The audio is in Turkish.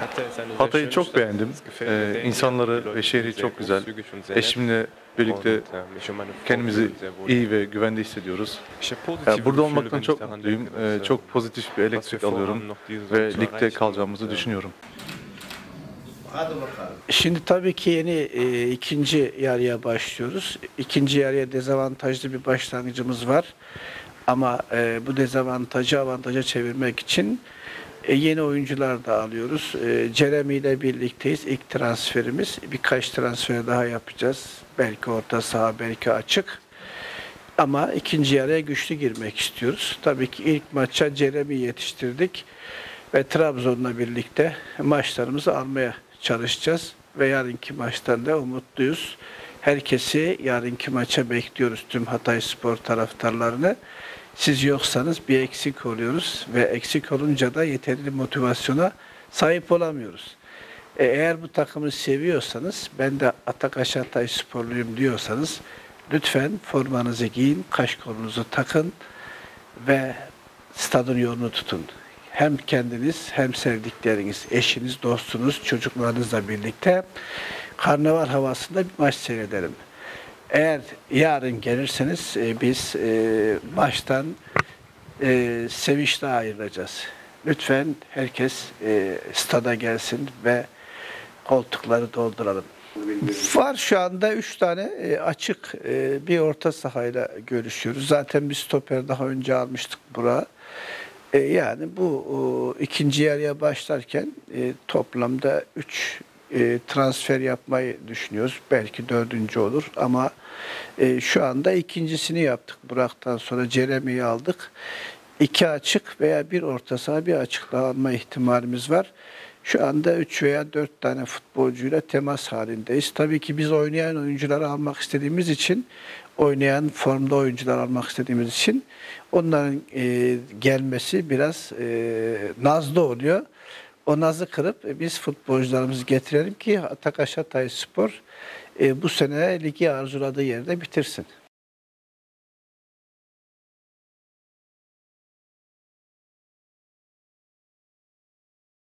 Hatay'ı çok beğendim. İnsanları ve şehri çok güzel. Eşimle birlikte kendimizi iyi ve güvende hissediyoruz. Burada olmaktan çok mutluyum. Çok pozitif bir elektrik alıyorum ve ligde kalacağımızı düşünüyorum. Şimdi tabii ki yeni ikinci yarıya başlıyoruz. İkinci yarıya dezavantajlı bir başlangıcımız var. Ama bu dezavantajı avantaja çevirmek için yeni oyuncular da alıyoruz. Jeremy ile birlikteyiz. İlk transferimiz. Birkaç transfer daha yapacağız. Belki orta saha, belki açık. Ama ikinci yarıya güçlü girmek istiyoruz. Tabii ki ilk maça Jeremy yetiştirdik ve Trabzon'la birlikte maçlarımızı almaya çalışacağız. Ve yarınki maçtan da umutluyuz. Herkesi yarınki maça bekliyoruz, tüm Hatayspor taraftarlarını. Siz yoksanız bir eksik oluyoruz ve eksik olunca da yeterli motivasyona sahip olamıyoruz. Eğer bu takımı seviyorsanız, ben de Atakaş Hataysporluyum diyorsanız, lütfen formanızı giyin, kaşkonunuzu takın ve stadın yolunu tutun. Hem kendiniz hem sevdikleriniz, eşiniz, dostunuz, çocuklarınızla birlikte karnaval havasında bir maç seyredelim. Eğer yarın gelirseniz biz maçtan sevinçle ayrılacağız. Lütfen herkes stada gelsin ve koltukları dolduralım. Var şu anda 3 tane açık bir orta sahayla görüşüyoruz. Zaten bir stoper daha önce almıştık buraya. Yani bu ikinci yarıya başlarken toplamda 3 transfer yapmayı düşünüyoruz. Belki dördüncü olur ama şu anda ikincisini yaptık. Burak'tan sonra Jeremy'yi aldık. 2 açık veya bir orta saha, bir açık daha alma ihtimalimiz var. Şu anda 3 veya 4 tane futbolcuyla temas halindeyiz. Tabii ki biz oynayan oyuncuları almak istediğimiz için, oynayan formda oyuncular almak istediğimiz için onların gelmesi biraz nazlı oluyor. O nazı kırıp biz futbolcularımızı getirelim ki Atakaş Hatayspor bu sene ligi arzuladığı yerde bitirsin.